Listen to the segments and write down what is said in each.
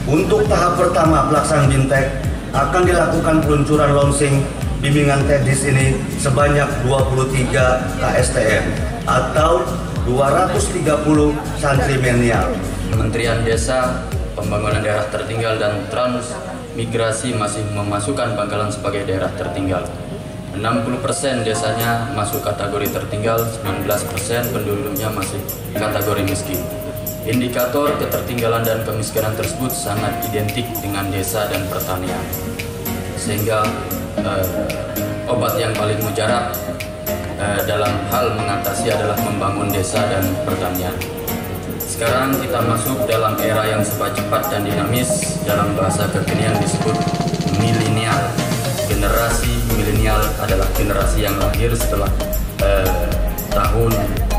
Untuk tahap pertama pelaksanaan BIMTEK akan dilakukan peluncuran launching bimbingan teknis ini sebanyak 23 KSTM atau 230 santri milenial. Kementerian Desa, Pembangunan Daerah Tertinggal dan Transmigrasi masih memasukkan Bangkalan sebagai daerah tertinggal. 60% desanya masuk kategori tertinggal, 19% penduduknya masih kategori miskin. Indikator ketertinggalan dan kemiskinan tersebut sangat identik dengan desa dan pertanian. Sehingga obat yang paling mujarab dalam hal mengatasi adalah membangun desa dan pertanian. Sekarang kita masuk dalam era yang serba cepat dan dinamis, dalam bahasa kekinian disebut milenial. Generasi milenial adalah generasi yang lahir setelah tahun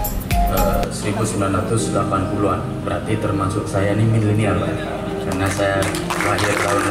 1980-an. Berarti termasuk saya ini milenial, karena saya lahir tahun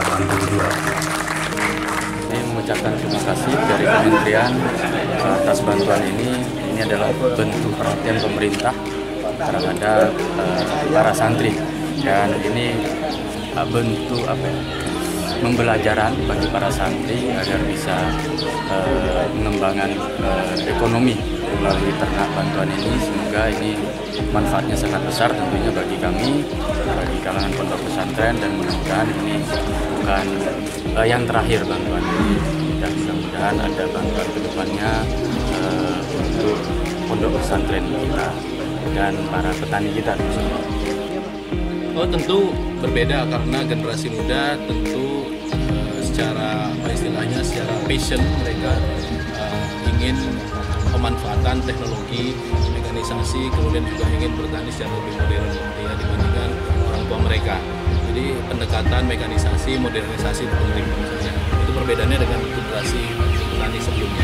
82. Saya mengucapkan terima kasih dari Kementerian atas bantuan ini. Ini adalah bentuk perhatian pemerintah terhadap para santri, dan ini bentuk pembelajaran bagi para santri agar bisa mengembangkan ekonomi melalui ternak bantuan ini. Semoga ini manfaatnya sangat besar tentunya bagi kami, bagi kalangan pondok pesantren, dan mudah-mudahan ini bukan yang terakhir bantuan ini, dan mudah-mudahan ada bantuan kedepannya untuk pondok pesantren kita dan para petani kita. Oh, tentu berbeda karena generasi muda tentu secara secara passion mereka ingin pemanfaatan teknologi, mekanisasi, kemudian juga ingin bertani secara lebih modern dibandingkan orang tua mereka. Jadi pendekatan mekanisasi, modernisasi itu penting menurut saya. Itu perbedaannya dengan generasi petani sebelumnya.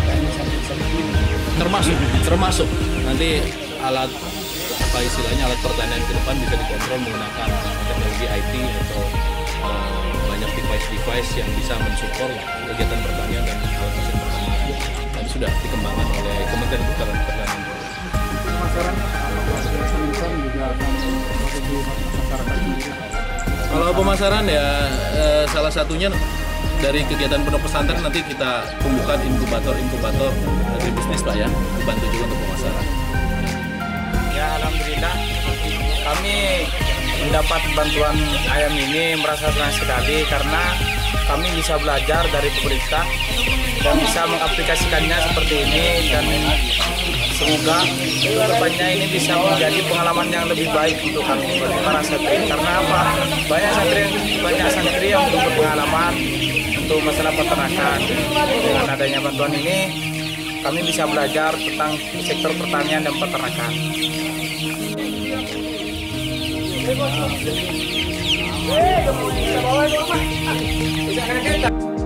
Termasuk nanti alat alat pertanian ke depan bisa dikontrol menggunakan teknologi IT atau banyak device yang bisa mensupport kegiatan pertanian dan alat mesin pertanian. Dan sudah dikembangkan oleh Kementerian Pertanian. Kalau pemasaran ya salah satunya dari kegiatan pondok pesantren nanti kita tumbuhkan inkubator agribisnis Pak ya, dibantu juga untuk pemasaran. Ya, alhamdulillah kami mendapat bantuan ayam ini merasa senang sekali karena kami bisa belajar dari pemerintah dan bisa mengaplikasikannya seperti ini, dan semoga kedepannya ini bisa menjadi pengalaman yang lebih baik untuk kami bagi para santri. Karena apa? Banyak santri yang belum berpengalaman untuk masalah peternakan. Dengan adanya bantuan ini kami bisa belajar tentang sektor pertanian dan peternakan. Bisa